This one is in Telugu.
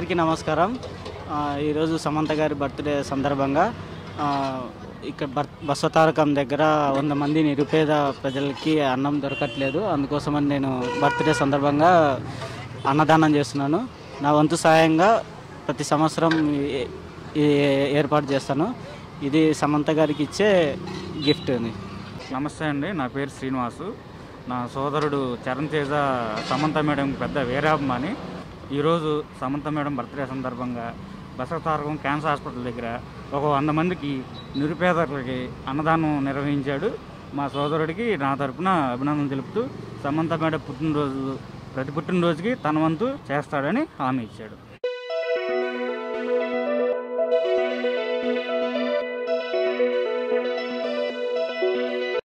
అందరికీ నమస్కారం. ఈరోజు సమంత గారి బర్త్డే సందర్భంగా ఇక్కడ బసవతారకం దగ్గర 100 మంది నిరుపేద ప్రజలకి అన్నం దొరకట్లేదు. అందుకోసమని నేను బర్త్డే సందర్భంగా అన్నదానం చేస్తున్నాను. నా వంతు సాయంగా ప్రతి సంవత్సరం ఏర్పాటు చేస్తాను. ఇది సమంత గారికి ఇచ్చే గిఫ్ట్ అని. నమస్తే అండి, నా పేరు శ్రీనివాసు. నా సోదరుడు చరణ్ తేజ సమంత మేడం పెద్ద వీరాభిమాని. ఈరోజు సమంత మేడం బర్త్డే సందర్భంగా బసవతారకం క్యాన్సర్ హాస్పిటల్ దగ్గర ఒక 100 మందికి నిరుపేదలకి అన్నదానం నిర్వహించాడు. మా సోదరుడికి నా తరపున అభినందనలు తెలుపుతూ సమంత మేడం ప్రతి పుట్టినరోజుకి తన వంతు చేస్తాడని హామీ ఇచ్చాడు.